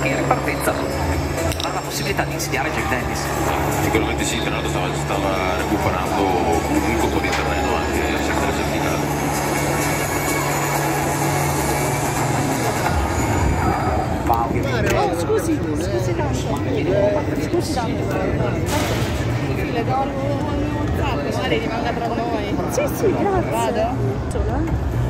che in ripartenza ha la possibilità di insidiare Jack Dennis. Sicuramente sì, tra l'altro stava recuperando comunque un po' di terreno anche a seconda certificato. Oh, scusi tanto. Scusi tanto. Le do il WhatsApp, magari rimanga tra noi. Sì, grazie. Vado?